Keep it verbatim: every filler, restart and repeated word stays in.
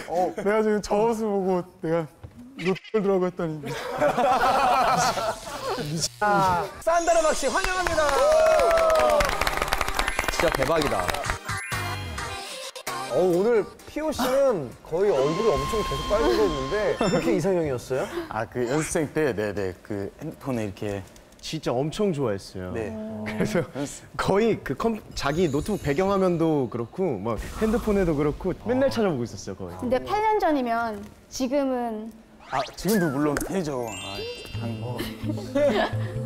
어, 내가 지금 저 모습 보고 내가 롯돌더라고 했더니. 아, 산다라 박씨 환영합니다. 진짜 대박이다. 어, 오늘 피오 씨는 거의 얼굴이 엄청 계속 빨개졌는데 그렇게 이상형이었어요? 아, 그 연습생 때, 네네, 그 핸드폰에 이렇게. 진짜 엄청 좋아했어요. 네. 그래서 거의 그 컴, 자기 노트북 배경화면도 그렇고 막 핸드폰에도 그렇고 맨날 찾아보고 있었어요, 거의. 근데 팔 년 전이면 지금은 아, 지금도 물론 팬이죠. 아, 당...